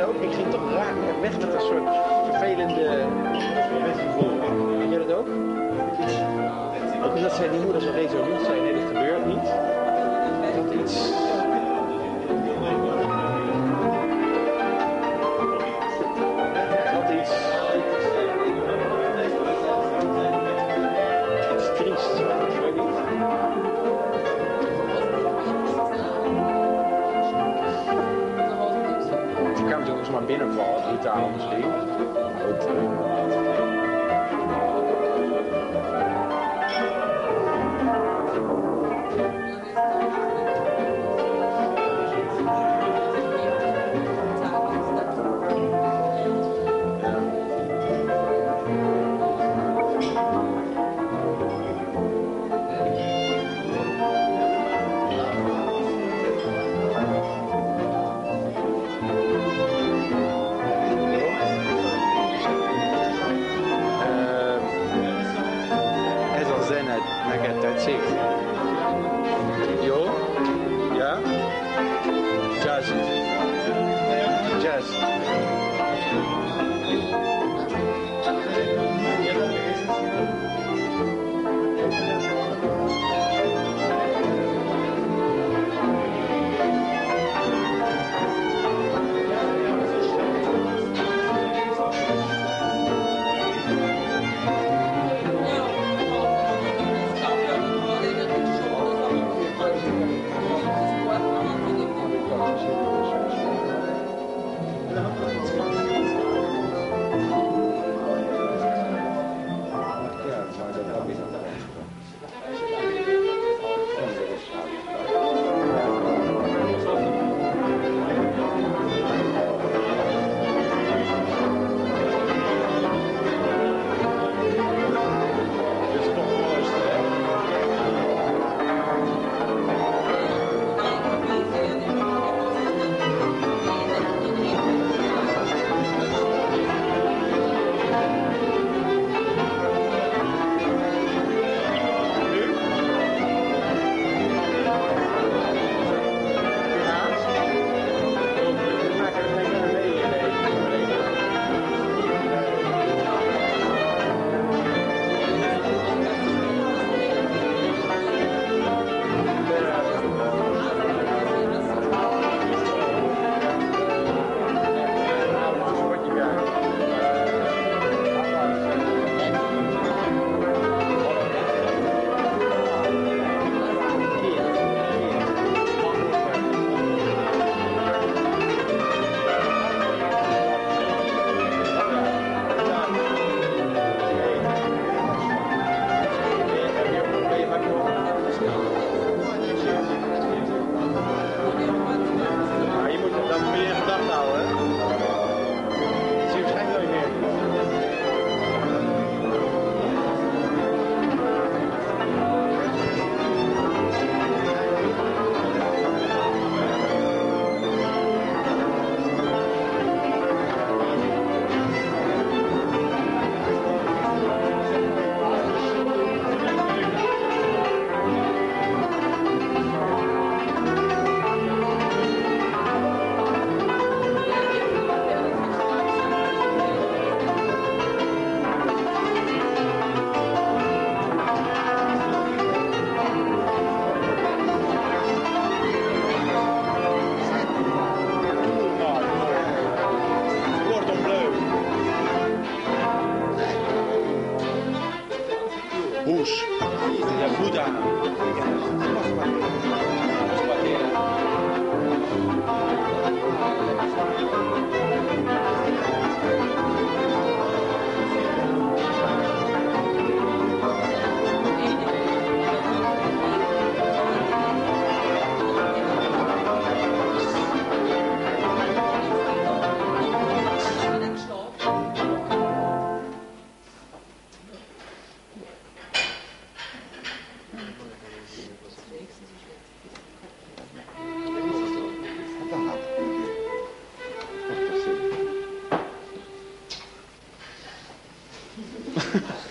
ook? Ik ging toch raar weg met een soort vervelende gevoel. Weet jij dat ook? Ook omdat zij die moeder zo resoluut zei, nee, dit gebeurt niet. Dat iets... Iets triest, ik weet niet. Je kan natuurlijk maar binnenvallen, brutaal misschien. Goed. Neked tetszik? Jó? Ja? Jazz. Jazz. Hoes. Ja, Boeddha. Ha ha ha.